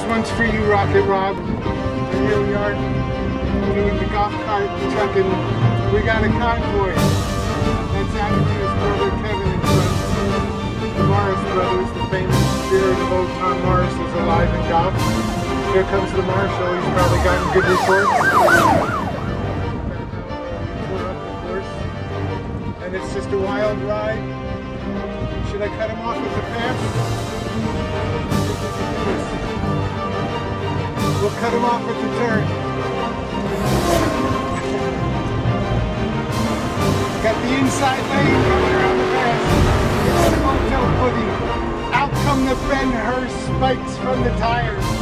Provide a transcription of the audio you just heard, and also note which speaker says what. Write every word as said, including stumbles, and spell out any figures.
Speaker 1: one's for you, Rocket Rob. And here we are doing the golf cart trucking. We got a convoy. That's Adam and his brother Kevin in front. The Morris brothers, the famous spirit of old Tom Morris, is alive in golf. Here comes the marshal. He's probably gotten good reports. And it's just a wild ride. Should I cut him off at the pass? We'll cut him off at the turn. Got the inside lane coming around the pass. It's the hotel footy. Out come the Ben Hur spikes from the tires.